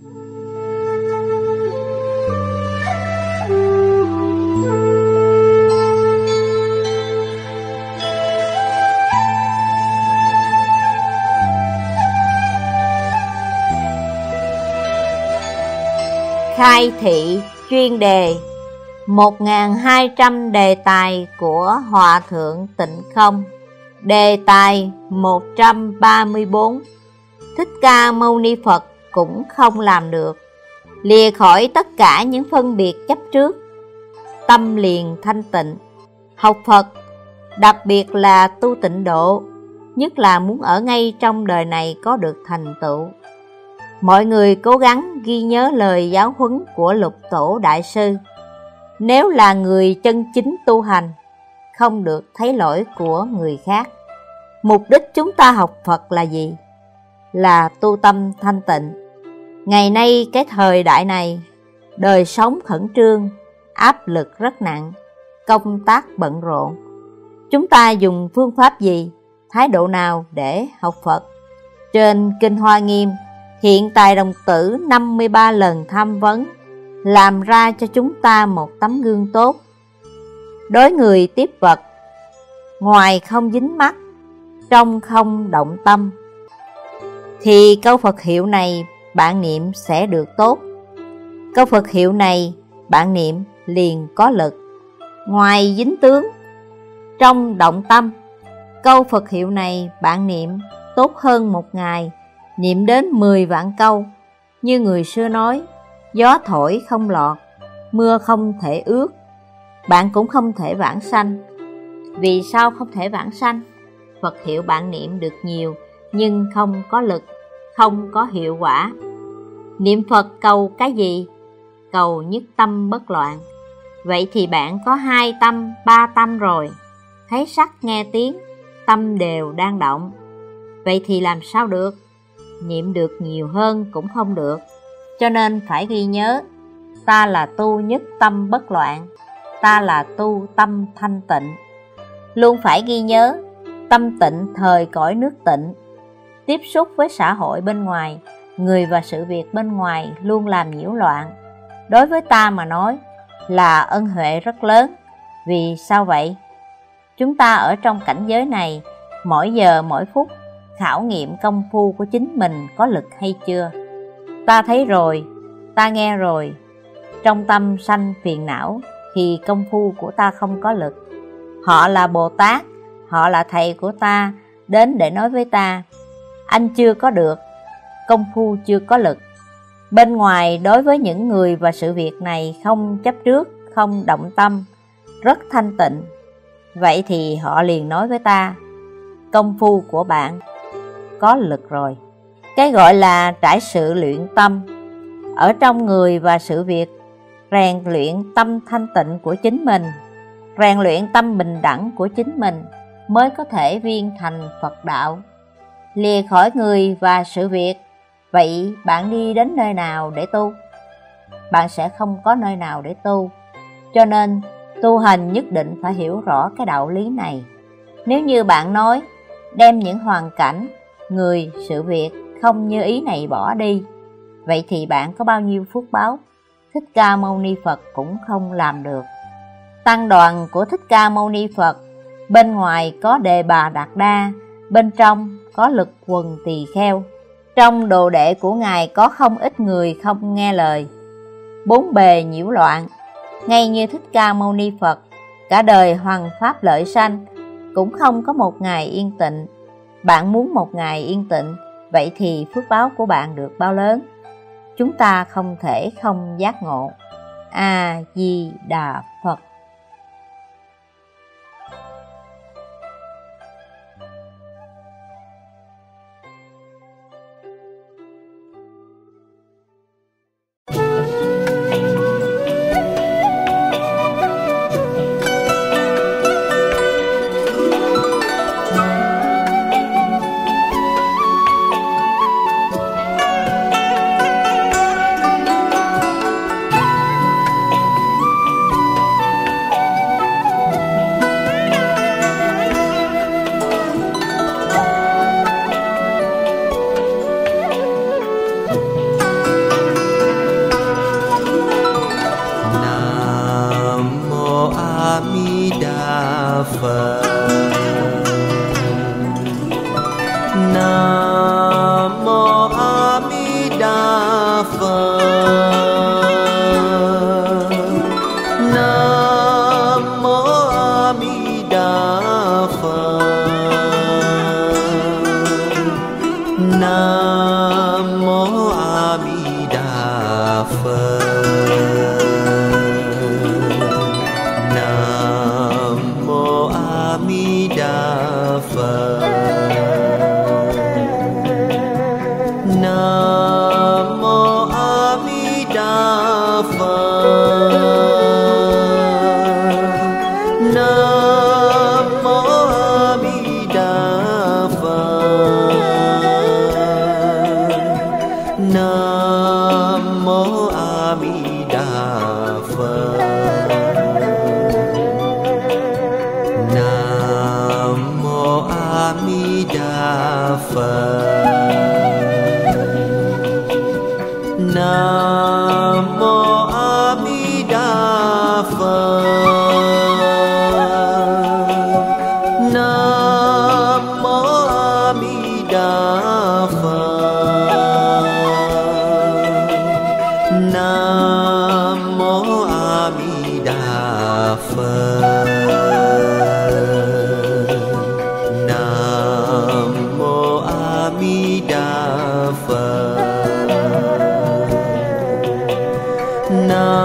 Khai thị chuyên đề 1200 đề tài của Hòa Thượng Tịnh Không. Đề tài 134. Thích Ca Mâu Ni Phật cũng không làm được. Lìa khỏi tất cả những phân biệt chấp trước, tâm liền thanh tịnh. Học Phật, đặc biệt là tu tịnh độ, nhất là muốn ở ngay trong đời này có được thành tựu. Mọi người cố gắng ghi nhớ lời giáo huấn của Lục Tổ Đại Sư. Nếu là người chân chính tu hành, không được thấy lỗi của người khác. Mục đích chúng ta học Phật là gì? Là tu tâm thanh tịnh. Ngày nay cái thời đại này, đời sống khẩn trương, áp lực rất nặng, công tác bận rộn. Chúng ta dùng phương pháp gì, thái độ nào để học Phật? Trên Kinh Hoa Nghiêm, Hiện Tài Đồng Tử 53 lần tham vấn, làm ra cho chúng ta một tấm gương tốt. Đối người tiếp vật, ngoài không dính mắt, trong không động tâm, thì câu Phật hiệu này bạn niệm sẽ được tốt. Câu Phật hiệu này bạn niệm liền có lực. Ngoài dính tướng, trong động tâm, câu Phật hiệu này bạn niệm tốt hơn một ngày niệm đến 10 vạn câu. Như người xưa nói, gió thổi không lọt, mưa không thể ướt, bạn cũng không thể vãng sanh. Vì sao không thể vãng sanh? Phật hiệu bạn niệm được nhiều, nhưng không có lực, không có hiệu quả. Niệm Phật cầu cái gì? Cầu nhất tâm bất loạn. Vậy thì bạn có 2 tâm, 3 tâm rồi. Thấy sắc nghe tiếng, tâm đều đang động. Vậy thì làm sao được? Niệm được nhiều hơn cũng không được. Cho nên phải ghi nhớ, ta là tu nhất tâm bất loạn, ta là tu tâm thanh tịnh. Luôn phải ghi nhớ, tâm tịnh thời cõi nước tịnh. Tiếp xúc với xã hội bên ngoài, người và sự việc bên ngoài luôn làm nhiễu loạn. Đối với ta mà nói là ân huệ rất lớn. Vì sao vậy? Chúng ta ở trong cảnh giới này, mỗi giờ mỗi phút khảo nghiệm công phu của chính mình có lực hay chưa. Ta thấy rồi, ta nghe rồi, trong tâm sanh phiền não thì công phu của ta không có lực. Họ là Bồ Tát, họ là thầy của ta, đến để nói với ta, anh chưa có được, công phu chưa có lực. Bên ngoài đối với những người và sự việc này không chấp trước, không động tâm, rất thanh tịnh. Vậy thì họ liền nói với ta, công phu của bạn có lực rồi. Cái gọi là trải sự luyện tâm, ở trong người và sự việc, rèn luyện tâm thanh tịnh của chính mình, rèn luyện tâm bình đẳng của chính mình, mới có thể viên thành Phật đạo. Lìa khỏi người và sự việc, vậy bạn đi đến nơi nào để tu? Bạn sẽ không có nơi nào để tu. Cho nên tu hành nhất định phải hiểu rõ cái đạo lý này. Nếu như bạn nói đem những hoàn cảnh, người, sự việc không như ý này bỏ đi, vậy thì bạn có bao nhiêu phước báo? Thích Ca Mâu Ni Phật cũng không làm được. Tăng đoàn của Thích Ca Mâu Ni Phật, bên ngoài có Đề Bà Đạt Đa, bên trong có Lực Quần Tỳ Kheo. Trong đồ đệ của Ngài có không ít người không nghe lời, bốn bề nhiễu loạn. Ngay như Thích Ca Mâu Ni Phật, cả đời hoằng pháp lợi sanh, cũng không có một ngày yên tịnh. Bạn muốn một ngày yên tịnh, vậy thì phước báo của bạn được bao lớn? Chúng ta không thể không giác ngộ. A Di Đà Phật. Phật. Nam mô A Di Đà Phật. Nam mô A Di Đà Phật. Nam mô A Di Đà Phật. Nam mô A Di Đà Phật. Nam mô A Di Đà Phật. Nam mô A Di Đà Phật. Nam mô A Di Đà Phật. Nam mô A Di Đà Phật. Nam mô A Di Đà Phật. Nam